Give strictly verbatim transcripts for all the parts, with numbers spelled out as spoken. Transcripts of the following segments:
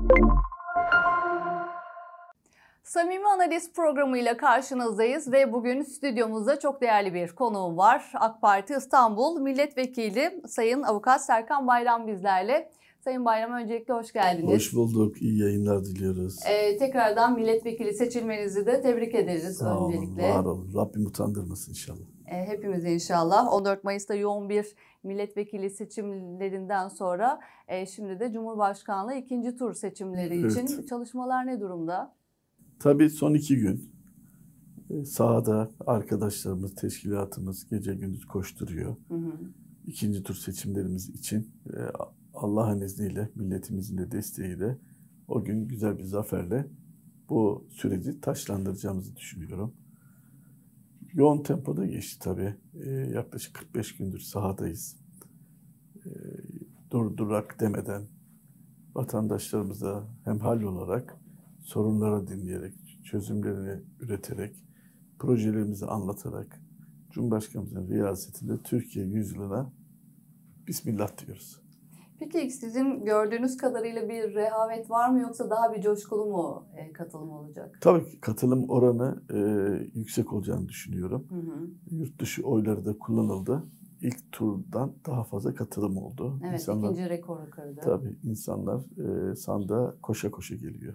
Samimi Analiz programıyla karşınızdayız ve bugün stüdyomuzda çok değerli bir konuğum var. AK Parti İstanbul Milletvekili Sayın Avukat Serkan Bayram bizlerle. Sayın Bayram, öncelikle hoş geldiniz. Hoş bulduk. İyi yayınlar diliyoruz. Ee, tekrardan milletvekili seçilmenizi de tebrik ederiz. Sağ öncelikle. olun, var olun. Rabbim utandırmasın inşallah. Ee, hepimiz inşallah. on dört Mayıs'ta yoğun bir milletvekili seçimlerinden sonra e, şimdi de Cumhurbaşkanlığı ikinci tur seçimleri için Evet. çalışmalar ne durumda? Tabii son iki gün sahada arkadaşlarımız, teşkilatımız gece gündüz koşturuyor. Hı hı. İkinci tur seçimlerimiz için Allah'ın izniyle, milletimizin de desteğiyle o gün güzel bir zaferle bu süreci taşlandıracağımızı düşünüyorum. Yoğun tempoda geçti tabii. Ee, yaklaşık kırk beş gündür sahadayız. Ee, durdurak demeden vatandaşlarımıza hemhal olarak sorunları dinleyerek, çözümlerini üreterek, projelerimizi anlatarak Cumhurbaşkanımızın riyasetinde Türkiye yüzyılına Bismillah diyoruz. Peki sizin gördüğünüz kadarıyla bir rehavet var mı, yoksa daha bir coşkulu mu e, katılım olacak? Tabii ki katılım oranı e, yüksek olacağını düşünüyorum. Hı hı. Yurt dışı oyları da kullanıldı. İlk turdan daha fazla katılım oldu. Evet, İnsanlar, ikinci rekoru kırdı. Tabii insanlar e, sandığa koşa koşa geliyor.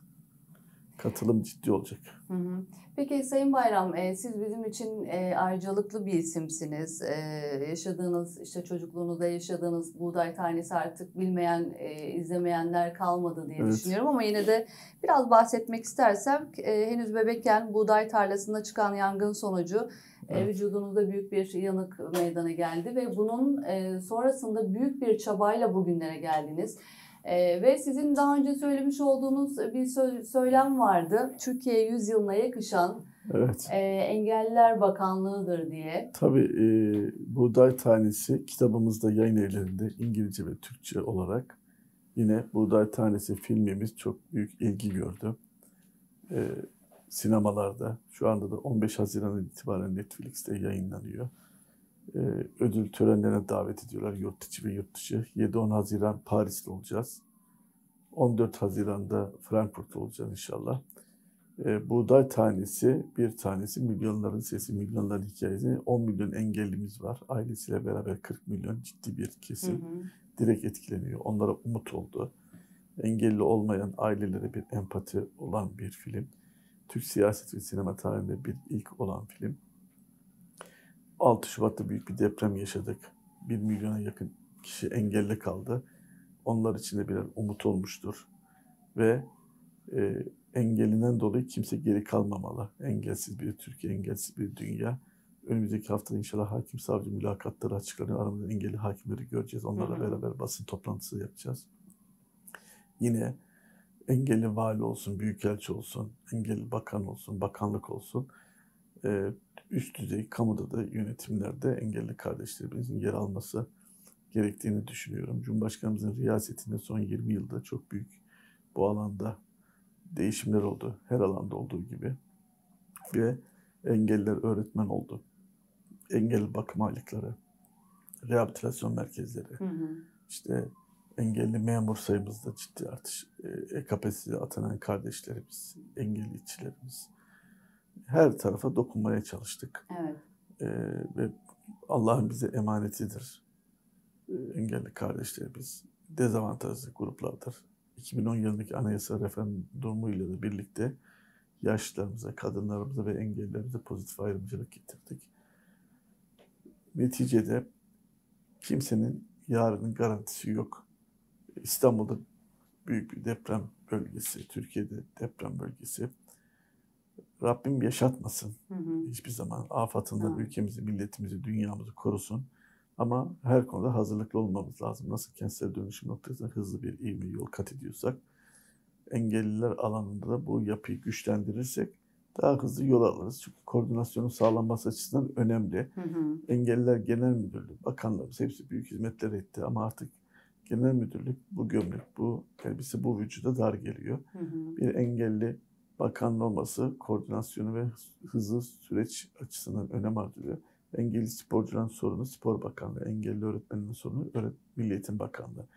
Katılım ciddi olacak. Hı hı. Peki Sayın Bayram, e, siz bizim için e, ayrıcalıklı bir isimsiniz. E, yaşadığınız, işte çocukluğunuzda yaşadığınız buğday tanesi artık bilmeyen, e, izlemeyenler kalmadı diye evet. düşünüyorum. Ama yine de biraz bahsetmek istersem, e, henüz bebekken buğday tarlasında çıkan yangın sonucu evet. e, vücudunuzda büyük bir yanık meydana geldi. Ve bunun e, sonrasında büyük bir çabayla bugünlere geldiniz. Ee, ve sizin daha önce söylemiş olduğunuz bir sö- söylem vardı. Türkiye yüzyılına yakışan evet. e, Engelliler Bakanlığı'dır diye. Tabii e, buğday tanesi kitabımızda, yayın evlerinde İngilizce ve Türkçe olarak yine buğday tanesi filmimiz çok büyük ilgi gördü. E, sinemalarda şu anda da on beş Haziran'dan itibaren Netflix'te yayınlanıyor. E, ödül törenlerine davet ediyorlar yurt içi ve yurt dışı. yedi on Haziran Paris'te olacağız. on dört Haziran'da Frankfurt'ta olacağız inşallah. E, buğday tanesi, bir tanesi milyonların sesi, milyonların hikayesi. on milyon engellimiz var. Ailesiyle beraber kırk milyon ciddi bir kesim hı hı. direkt etkileniyor. Onlara umut oldu. Engelli olmayan ailelere bir empati olan bir film. Türk siyaset ve sinema tarihinde bir ilk olan film. altı Şubat'ta büyük bir deprem yaşadık. bir milyona yakın kişi engelli kaldı. Onlar için de birer umut olmuştur. Ve e, engelinden dolayı kimse geri kalmamalı. Engelsiz bir Türkiye, engelsiz bir dünya. Önümüzdeki hafta inşallah hakim savcı mülakatları açıklanıyor. Aramızda engelli hakimleri göreceğiz. Onlarla hı hı. beraber basın toplantısı yapacağız. Yine engelli vali olsun, büyükelçi olsun, engelli bakan olsun, bakanlık olsun. E, üst düzey kamuda da yönetimlerde engelli kardeşlerimizin yer alması gerektiğini düşünüyorum. Cumhurbaşkanımızın riyasetinde son yirmi yılda çok büyük bu alanda değişimler oldu. Her alanda olduğu gibi. Ve engelliler öğretmen oldu. Engelli bakım aylıkları, rehabilitasyon merkezleri, hı hı. işte engelli memur sayımızda ciddi artış, E K P'size atanan kardeşlerimiz, engelli işçilerimiz. Her tarafa dokunmaya çalıştık. Evet. Ee, ve Allah'ın bize emanetidir. Ee, engelli kardeşlerimiz dezavantajlı gruplardır. iki bin on yılındaki anayasa referandumuyla da birlikte yaşlılarımıza, kadınlarımıza ve engellilerimize pozitif ayrımcılık getirdik. Neticede kimsenin yarının garantisi yok. İstanbul'da büyük bir deprem bölgesi, Türkiye'de deprem bölgesi. Rabbim yaşatmasın hı hı. hiçbir zaman. Afatında hı. ülkemizi, milletimizi, dünyamızı korusun. Ama her konuda hazırlıklı olmamız lazım. Nasıl kentsel dönüşüm noktasında hızlı bir ivme yol kat ediyorsak, engelliler alanında da bu yapıyı güçlendirirsek daha hızlı yol alırız. Çünkü koordinasyonun sağlanması açısından önemli. Hı hı. Engelliler Genel Müdürlüğü, bakanlarımız hepsi büyük hizmetler etti ama artık Genel Müdürlük bu gömlek, bu elbise, bu vücuda dar geliyor. Hı hı. Bir engelli bakanın olması koordinasyonu ve hızlı süreç açısından önem arz ediyor. Engelli sporcuların sorunu Spor Bakanlığı, engelli öğretmenlerin sorunu Öğret Milli Eğitim Bakanlığı.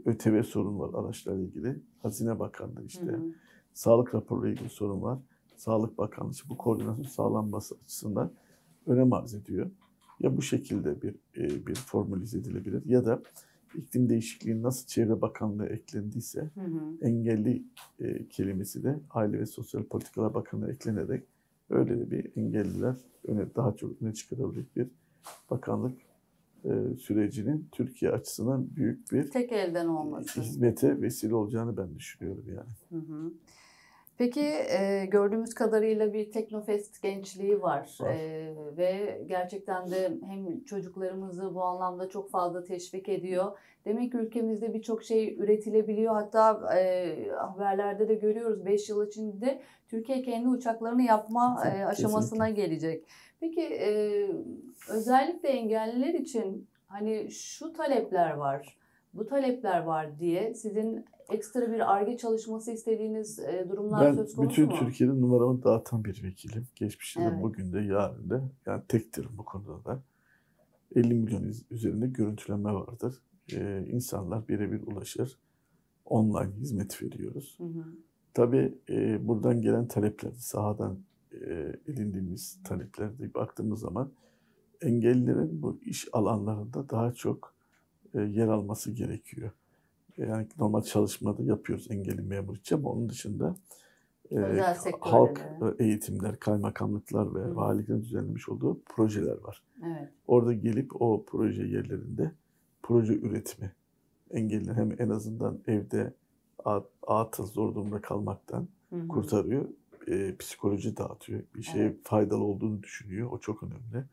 ÖTV sorunu var araçlarla ilgili. Hazine Bakanlığı işte. Hı hı. Sağlık raporuyla ilgili sorun var. Sağlık Bakanlığı bu koordinasyon sağlanması açısından önem arz ediyor. Ya bu şekilde bir e, bir formülize edilebilir ya da iklim değişikliği nasıl Çevre Bakanlığı eklendiyse Hı hı. engelli e, kelimesi de Aile ve Sosyal Politikalar Bakanlığı eklenerek öyle de bir engelliler öne, daha çok öne çıkarılacak bir bakanlık e, sürecinin Türkiye açısından büyük bir Tek elden olması. hizmete vesile olacağını ben düşünüyorum yani. Hı hı. Peki e, gördüğümüz kadarıyla bir Teknofest gençliği var, Var. E, ve gerçekten de hem çocuklarımızı bu anlamda çok fazla teşvik ediyor. Demek ki ülkemizde birçok şey üretilebiliyor. Hatta e, haberlerde de görüyoruz beş yıl içinde Türkiye kendi uçaklarını yapma e, aşamasına gelecek. Peki e, özellikle engelliler için hani şu talepler var, bu talepler var diye sizin ekstra bir Ar-Ge çalışması istediğiniz e, durumlar Ben söz konusu bütün mu? Türkiye'nin numaramı dağıtan bir vekilim. Geçmişte de, Evet. bugün de, yarın da. Yani tektir bu konuda da. elli milyon üzerinde görüntüleme vardır. Ee, insanlar birebir ulaşır. Online hizmet veriyoruz. Hı hı. Tabii e, buradan gelen talepler, sahadan e, edindiğimiz taleplerde baktığımız zaman engellilerin bu iş alanlarında daha çok e, yer alması gerekiyor. Yani normal çalışmada yapıyoruz engelli memur için ama onun dışında e, Özel sektörde halk de. eğitimler, kaymakamlıklar ve Hı hı. valiliklerin düzenlemiş olduğu projeler var. Evet. Orada gelip o proje yerlerinde proje üretimi, engelliler hem en azından evde atıl zor durumda kalmaktan Hı hı. kurtarıyor, e, psikoloji dağıtıyor, bir şeye Evet. faydalı olduğunu düşünüyor. O çok önemli.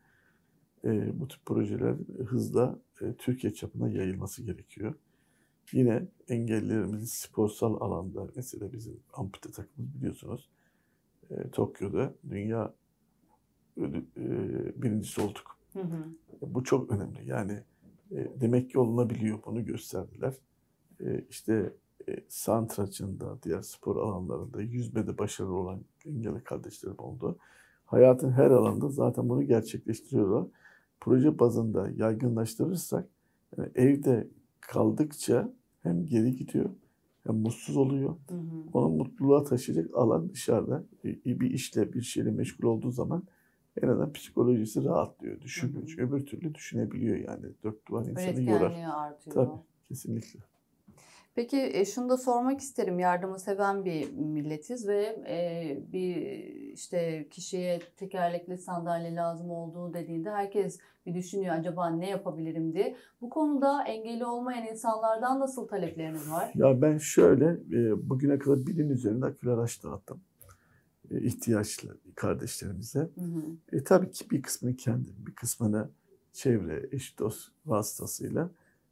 E, bu tür projeler hızla e, Türkiye çapına yayılması gerekiyor. Yine engellilerimizin sporsal alanda, mesela bizim ampute takımımız biliyorsunuz, e, Tokyo'da dünya ödül, e, birincisi olduk. Hı hı. Bu çok önemli. Yani e, demek ki olunabiliyor, bunu gösterdiler. E, işte e, satrançında, diğer spor alanlarında, yüzmede başarılı olan engelli kardeşlerim oldu. Hayatın her alanında zaten bunu gerçekleştiriyorlar. Proje bazında yaygınlaştırırsak yani evde kaldıkça hem geri gidiyor hem mutsuz oluyor. Hı hı. Onu mutluluğa taşıyacak alan dışarıda. E, bir işle, bir şeyle meşgul olduğu zaman en azından psikolojisi rahatlıyor, düşünmüyor. Hı hı. Çünkü öbür türlü düşünebiliyor yani. Dört duvar insanı yorar. Üretkenliği artıyor. Tabii, kesinlikle. Peki e, şunu da sormak isterim. Yardımı seven bir milletiz ve e, bir işte kişiye tekerlekli sandalye lazım olduğu dediğinde herkes bir düşünüyor acaba ne yapabilirim diye. Bu konuda engelli olmayan insanlardan nasıl talepleriniz var? Ya ben şöyle, e, bugüne kadar binin üzerinde akül araç dağıttım. E, ihtiyaçlı kardeşlerimize. Hı hı. E, tabii ki bir kısmını kendim, bir kısmını çevre, eş, dost vasıtasıyla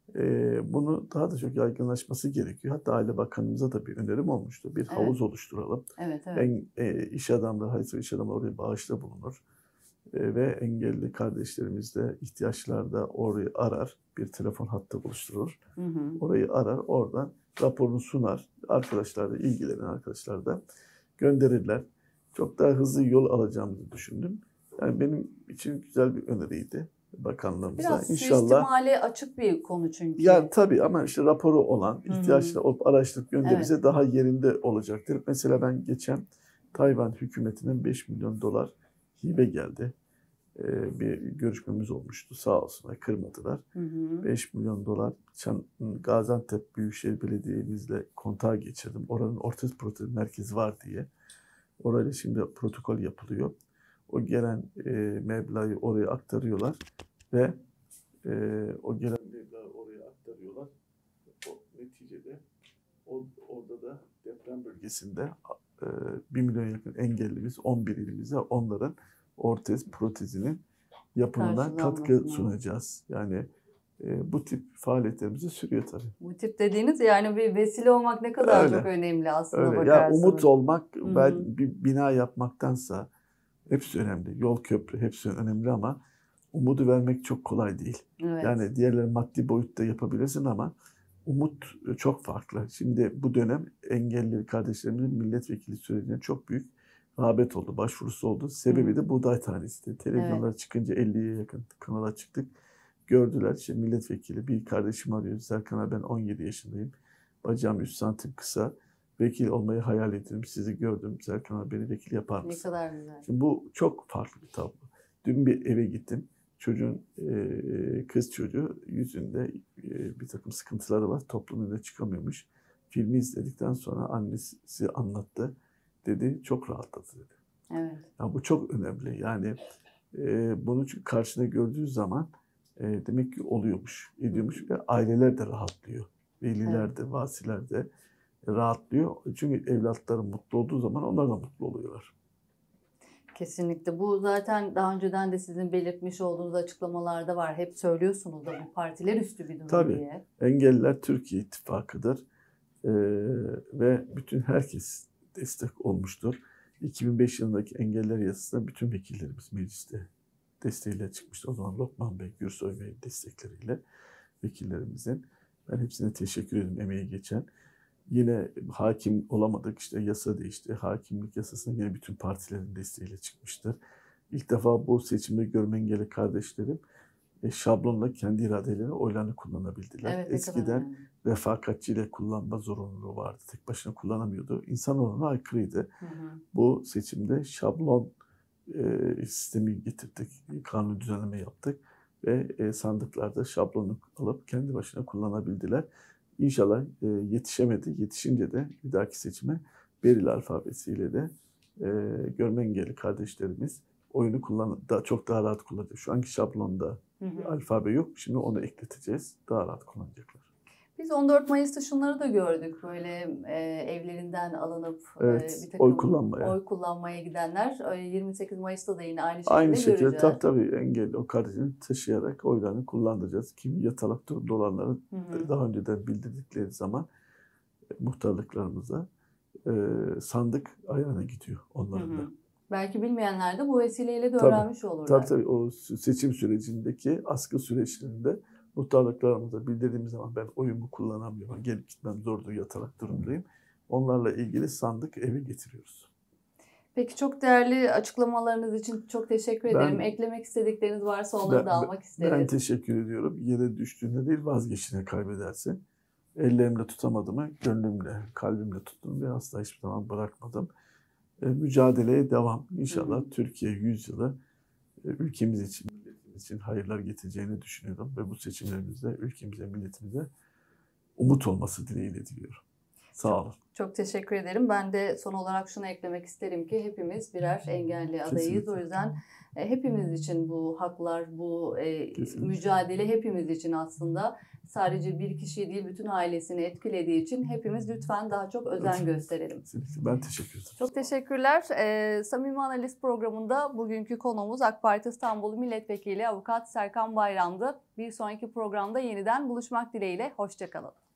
e, bunu daha da çok yaygınlaşması gerekiyor. Hatta Aile Bakanımıza da bir önerim olmuştu. Bir Evet. havuz oluşturalım. Evet, evet. En, e, iş adamları, hayırsever iş adamları oraya bağışta bulunur. E, ve engelli kardeşlerimiz de ihtiyaçlarda orayı arar. Bir telefon hattı oluşturur. Hı hı. Orayı arar, oradan raporunu sunar. Arkadaşlar da, ilgilenen arkadaşlar da gönderirler. Çok daha hızlı yol alacağımızı düşündüm. Yani benim için güzel bir öneriydi bakanlığımıza. Biraz İnşallah. suistimale açık bir konu çünkü. Ya tabii ama işte raporu olan, ihtiyaçlı olup araştırıp gönderirse Evet. daha yerinde olacaktır. Mesela ben geçen Tayvan hükümetinden beş milyon dolar hibe geldi. Ee, bir görüşmemiz olmuştu. Sağ olsunlar, kırmadılar. Hı hı. beş milyon dolar Çan, Gaziantep Büyükşehir Belediye'mizle kontağa geçirdim. Oranın ortez protez merkezi var diye. Orayla şimdi protokol yapılıyor. O gelen e, meblağı oraya aktarıyorlar ve e, o gelen meblağı oraya aktarıyorlar. O neticede o, orada da deprem bölgesinde e, bir milyon yakın engellimiz on bir ilimize onların ortez protezinin yapımına katkı Karşılanmasına. sunacağız. Yani e, bu tip faaliyetlerimizi sürüyor tabii. Bu tip dediğiniz yani bir vesile olmak ne kadar Öyle. çok önemli aslında Öyle. Ya bakarsanız. umut olmak, Hı hı. ben bir bina yapmaktansa hepsi önemli. Yol, köprü hepsi önemli ama umudu vermek çok kolay değil. Evet. Yani diğerleri maddi boyutta yapabilirsin ama umut çok farklı. Şimdi bu dönem engelli kardeşlerimizin milletvekili sürecine çok büyük rağbet oldu, başvurusu oldu. Sebebi Hı hı. de buğday tanesi. Televizyonlara Evet. çıkınca elliye yakın kanala çıktık. gördüler. İşte milletvekili bir kardeşim arıyor. Serkan abi ben on yedi yaşındayım. Bacağım üç santim kısa. Vekil olmayı hayal ettim. Sizi gördüm. Serkan abi beni vekil yapar Ne mısın? kadar güzel. Şimdi bu çok farklı bir tablo. Dün bir eve gittim. Çocuğun, e, kız çocuğu yüzünde e, bir takım sıkıntıları var. Toplum önüne çıkamıyormuş. Filmi izledikten sonra annesi anlattı. Dedi çok rahatladı dedi. Evet. Ya bu çok önemli. Yani e, bunu çünkü karşına gördüğü zaman e, demek ki oluyormuş, ediyormuş ve aileler de rahatlıyor. Veliler Evet. de, vasiler de rahatlıyor. Çünkü evlatları mutlu olduğu zaman onlar da mutlu oluyorlar. Kesinlikle. Bu zaten daha önceden de sizin belirtmiş olduğunuz açıklamalarda var. Hep söylüyorsunuz da bu partiler üstü bir durum Tabii. diye. Engelliler Türkiye İttifakı'dır e, ve bütün herkes destek olmuştur. iki bin beş yılındaki engeller yasasında bütün vekillerimiz mecliste desteğiyle çıkmıştı. O zaman Lokman Bey, Gürsoy Bey destekleriyle vekillerimizin. Ben hepsine teşekkür ederim emeği geçen. Yine hakim olamadık. İşte yasa değişti. Hakimlik yasasına yine bütün partilerin desteğiyle çıkmıştır. İlk defa bu seçimde görme engelli kardeşlerim e, şablonla kendi iradeleri oylarını kullanabildiler. Evet, ne kadar Eskiden önemli. refakatçiyle kullanma zorunluluğu vardı. Tek başına kullanamıyordu. İnsan oranına aykırıydı. Hı hı. Bu seçimde şablon e, sistemi getirdik. Kanun düzenleme yaptık. Ve e, sandıklarda şablonu alıp kendi başına kullanabildiler. İnşallah e, yetişemedi. Yetişince de bir dahaki seçime Beril alfabesiyle de e, görme engelli kardeşlerimiz oyunu kullan daha çok daha rahat kullanacak. Şu anki şablonda Hı hı. alfabe yok. Şimdi onu ekleteceğiz. Daha rahat kullanacaklar. Biz on dört Mayıs'ta şunları da gördük. Böyle e, evlerinden alınıp Evet, e, bir takım oy kullanmaya. oy kullanmaya gidenler. E, yirmi sekiz Mayıs'ta da yine aynı şekilde Aynı şekilde göreceğiz. tabii tabii engelli o kardeşini taşıyarak oylarını kullandıracağız. Kim yatalak durumda olanları Hı hı. daha önceden bildirdikleri zaman e, muhtarlıklarımıza e, sandık ayağına gidiyor Hı onların da. hı. Belki bilmeyenler de bu vesileyle de Tabii, öğrenmiş olurlar. Tabii tabii o seçim sürecindeki askı süreçlerinde muhtarlıklarımıza bildirdiğimiz zaman ben oyumu kullanamıyorum. Gelip gitmem zordur, yatalak durumdayım. Onlarla ilgili sandık eve getiriyoruz. Peki çok değerli açıklamalarınız için çok teşekkür Ben- ederim. Eklemek istedikleriniz varsa onları Ben- da almak isteriz. Ben teşekkür ediyorum. Yere düştüğünde değil vazgeçtiğinde kaybedersin. Ellerimle tutamadım, gönlümle, kalbimle tuttum ve asla hiçbir zaman bırakmadım. E, mücadeleye devam. İnşallah Hı hı. Türkiye yüzyılı e, ülkemiz için, milletimiz için hayırlar getireceğini düşünüyorum. Ve bu seçimlerimizde ülkemize, milletimize umut olması dileğiyle diliyorum. Sağ olun. Çok teşekkür ederim. Ben de son olarak şunu eklemek isterim ki hepimiz birer engelli adayız. Kesinlikle. O yüzden e, hepimiz için bu haklar, bu e, Kesinlikle. mücadele hepimiz için aslında. Sadece bir kişiyi değil bütün ailesini etkilediği için hepimiz lütfen daha çok özen Evet. gösterelim. Kesinlikle. Ben teşekkür ederim. Çok teşekkürler. Ee, Samimi Analiz programında bugünkü konuğumuz AK Parti İstanbul Milletvekili Avukat Serkan Bayram'dı. Bir sonraki programda yeniden buluşmak dileğiyle. Hoşça kalın.